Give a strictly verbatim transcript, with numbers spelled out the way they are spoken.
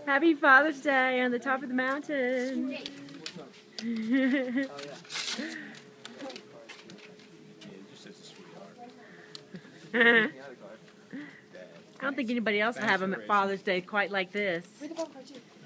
Happy Father's Day on the top of the mountain. I don't think anybody else will have them at Father's Day quite like this.